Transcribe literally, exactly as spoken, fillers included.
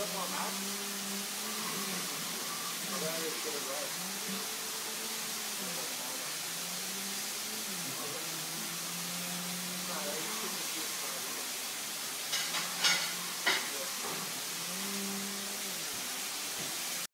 put more mouth? Or did I just get it right?